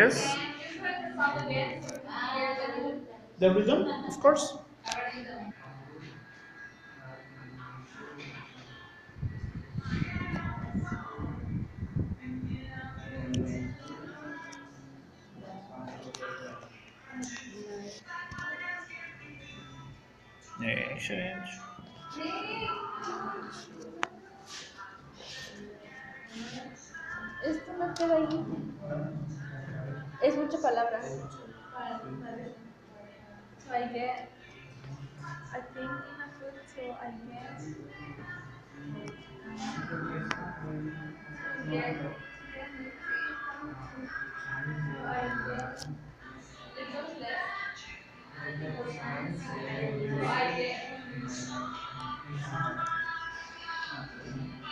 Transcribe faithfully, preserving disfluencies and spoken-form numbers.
is the rhythm, of course. Excellent. Esto no queda ahí. Es mucha palabra. So I get, I think in a food, so I get, to get, to get nutrition, so I get, becomes less, equals times, so I get,